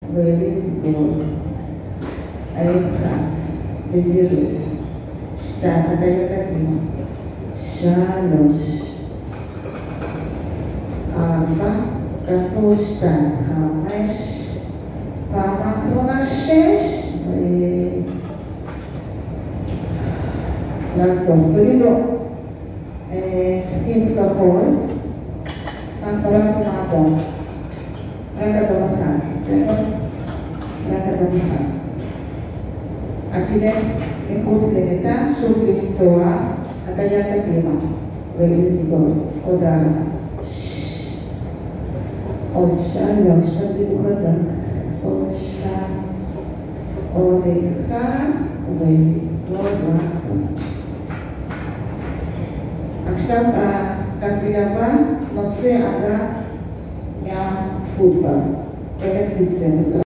ולסגור. האצבע, בזהירות. 2, הטיה קדימה. 3, 4, תעשו 2, 5, פעם האחרונה 6, לעצור, ולא. תכניס כחול, מאחורי ומעבור. רק אדם אחד, בסדר? רק אדם אחד. עתידך מחוץ למיטה, שוב לפתוח, הטיה קדימה, ולסגור. תודה רבה. עוד 3, תביאו חזק. עוד 2, עוד 1, ולסגור לעצור. עכשיו התרגיל הבא מוציא אגב מהפוטבול. איך נצא?